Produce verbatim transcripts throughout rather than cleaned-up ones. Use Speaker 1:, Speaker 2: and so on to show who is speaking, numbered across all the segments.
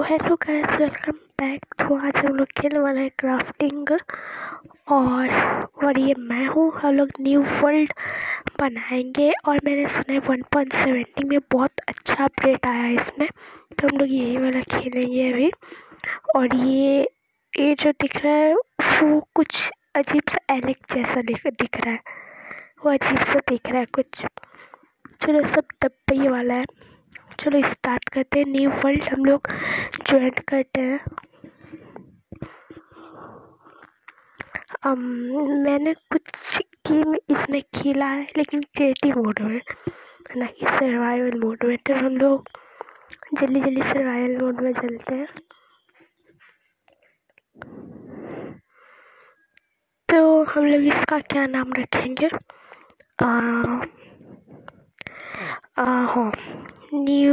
Speaker 1: Hello guys, welcome back. तो आज हम लोग खेलने वाले हैं क्राफ्टिंग और और ये मैं हूँ। हम लोग न्यू वर्ल्ड बनाएंगे और मैंने सुना है वन पॉइंट सेवेंटी में बहुत अच्छा अपडेट आया है इसमें, तो हम लोग यही वाला खेलेंगे अभी। और ये ये जो दिख रहा है वो कुछ अजीब सा एलेक जैसा दिख दिख रहा है वो अजीब सा दिख रहा है कुछ। चलो सब डब्बे वाला है। चलो स्टार्ट करते हैं। न्यू वर्ल्ड हम लोग ज्वाइन करते हैं। um, मैंने कुछ गेम इसमें खेला है लेकिन क्रिएटिव मोड में, ना कि सर्वाइवल मोड में। तो हम लोग जल्दी जल्दी सर्वाइवल मोड में चलते हैं। तो हम लोग इसका क्या नाम रखेंगे? आ, आ, हाँ न्यू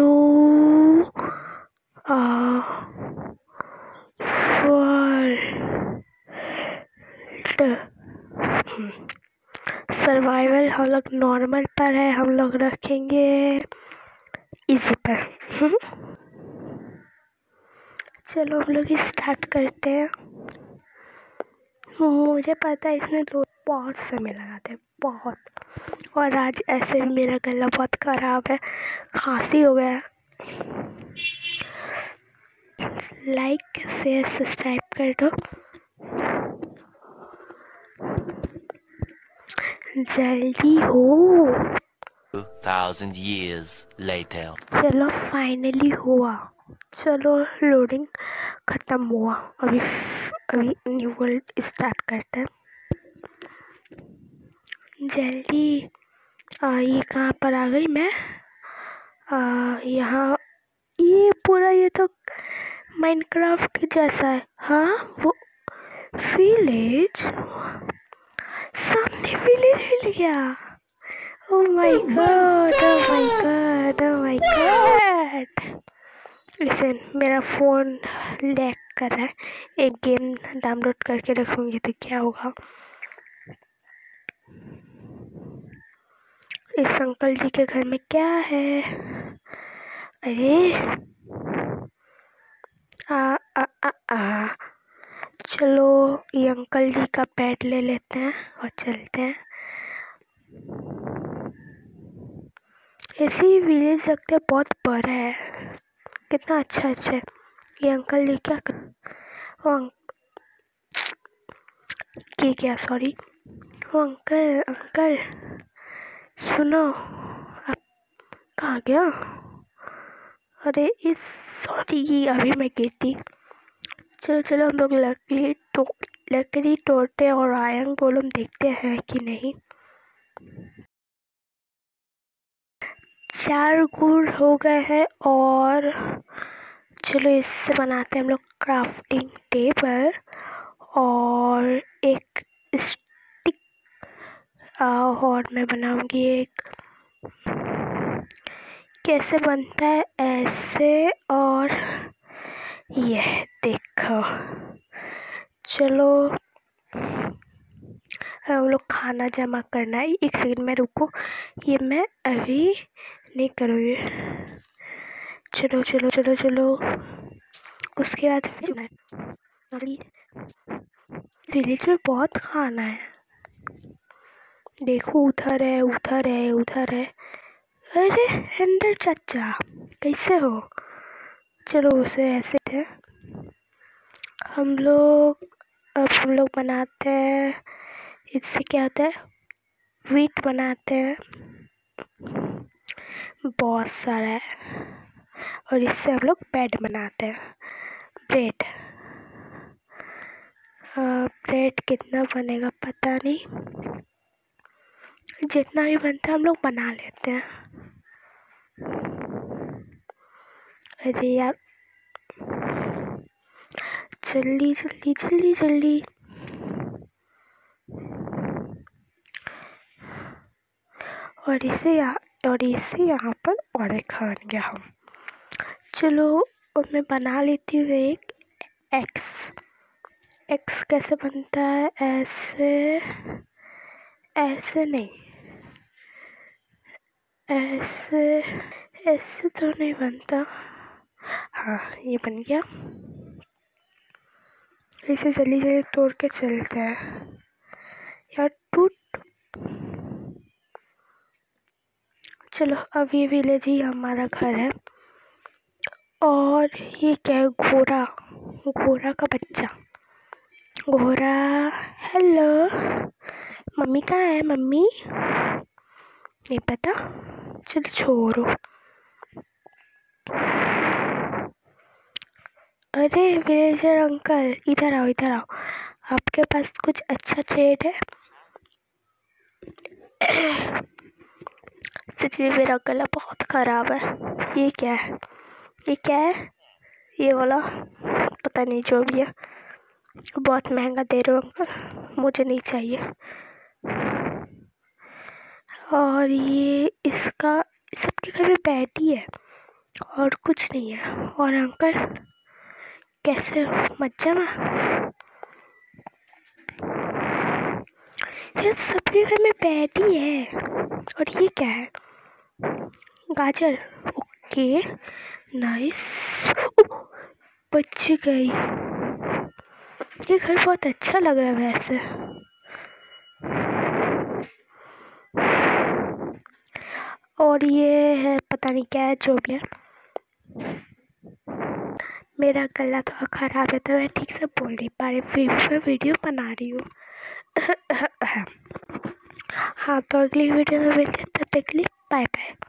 Speaker 1: सर्वाइवल हम लोग नॉर्मल पर है, हम लोग रखेंगे इजी पर। चलो हम लोग स्टार्ट करते हैं। मुझे पता है इसमें लोग बहुत समय लगाते हैं बहुत, और आज ऐसे भी मेरा गला बहुत ख़राब है, खांसी हो गया है। लाइक शेयर सब्सक्राइब कर दो जल्दी हो।
Speaker 2: two thousand years later.
Speaker 1: चलो फाइनली हुआ। चलो लोडिंग ख़त्म हुआ। अभी अभी न्यू वर्ल्ड स्टार्ट करते हैं जल्दी। आ, ये कहाँ पर आ गई मैं? आ, यहाँ ये पूरा ये तो माइनक्राफ्ट जैसा है। हाँ वो विलेज, सामने विलेज मिल गया। Oh my God, oh my God, oh my God. Listen, मेरा फ़ोन लैग कर रहा है। एक गेम डाउनलोड करके रखूँगी तो क्या होगा। इस अंकल जी के घर में क्या है? अरे आ आ आ आ चलो ये अंकल जी का पेट ले लेते हैं और चलते हैं। ऐसी विलेज लगता है बहुत बड़ा है, कितना अच्छा अच्छा है। ये अंकल जी क्या कर वो क्या क्या सॉरी वो अंकल अंकल सुनो, आप कहाँ गया? अरे इस सॉरी अभी मैं गिरती। चलो चलो हम लोग लकड़ी तो लकड़ी तोड़ते और आयरन गोलम देखते हैं कि नहीं। चार गुड़ हो गए हैं और चलो इससे बनाते हैं हम लोग क्राफ्टिंग टेबल और एक स्टिक। और मैं बनाऊंगी एक, कैसे बनता है ऐसे, और यह देखो। चलो हम लोग खाना जमा करना है। एक सेकंड में रुको, ये मैं अभी नहीं करूँगी। चलो चलो चलो चलो उसके बाद विलेज में बहुत खाना है। देखो उधर है उधर है उधर है। अरे हेंडर चाचा कैसे हो? चलो उसे ऐसे थे हम लोग। अब हम लोग बनाते हैं, इससे क्या होता है, वीट बनाते हैं बहुत सारा है, और इससे हम लोग ब्रेड बनाते हैं। ब्रेड ब्रेड कितना बनेगा पता नहीं, जितना भी बनता है हम लोग बना लेते हैं। अरे यार जल्दी जल्दी जल्दी जल्दी। और इसे यहाँ और इसे यहाँ पर और खान गया हम। चलो और मैं बना लेती हूँ एक एक्स। एक्स कैसे बनता है? ऐसे ऐसे नहीं, ऐसे ऐसे तो नहीं बनता। हाँ ये बन गया। इसे जल्दी जल्दी तोड़ के चलते हैं यार। टूट चलो, अब ये विलेज ही हमारा घर है। और ये क्या है? घोड़ा, घोड़ा का बच्चा। घोड़ा हेलो, मम्मी कहाँ है? मम्मी नहीं पता, चलो छोड़ो। अरे विलेजर अंकल, इधर आओ इधर आओ, आपके पास कुछ अच्छा ट्रेड है? सच में मेरा गला बहुत ख़राब है। ये क्या है? ये क्या है? ये वाला पता नहीं, जो भी है बहुत महंगा दे रहे हो अंकल, मुझे नहीं चाहिए। और ये इसका, सबके घर में बैठी है और कुछ नहीं है। और अंकल कैसे हो? मज्जा में? ये सबके घर में बैठी है। और ये क्या है? गाजर, ओके नाइस, बच गई। ये घर बहुत अच्छा लग रहा है वैसे। और ये है पता नहीं क्या है, जो भी है। मेरा गला थोड़ा ख़राब है तो मैं ठीक से बोल नहीं पा रही, फिर भी मैं वीडियो बना रही हूँ। हाँ तो अगली वीडियो में मिलते हैं, तब तक के लिए बाय बाय।